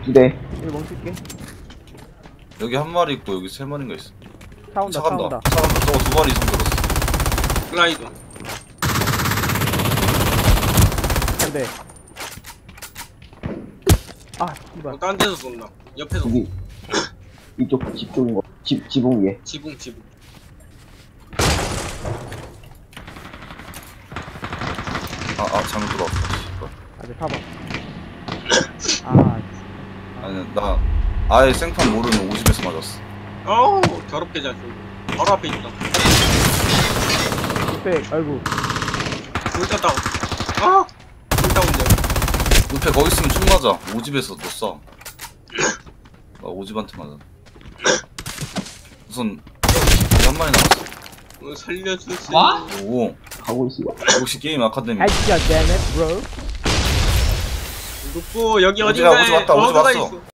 2대. 여기 멈출게. 여기 한 마리 있고 여기 세 마리인가 있어. 차 온다, 차 차 간다. 온다. 차 간다. 저거 두 마리 이상 들었어. 글라이더. 근데. 아, 이발. 딴 데서 쏜다. 옆에서. 여기. 이쪽 집 쪽인 거. 지붕 위에. 지붕. 잘못 들어왔어. 아, 네, 타봐. 아, 아니 나 아예 생판 모르는 50에서 맞았어. 어우, 더럽게 잘 쏜다. 바로 앞에 있다. 백, 아이고. 둘 다 다운. 아! 둘 다운데. 옆에 거기 있으면 총 맞아. 50에서 너 쏴. 나 50한테 맞아. 우선 한 마리 남았어. 살려주세요. 와? 오, 가고 있어. 역시 게임 아카데미. 아이씨야, damn it, bro. 누구 여기 오지마, 어딘가에 오지 왔다, 오지 버그가 왔어. 있어.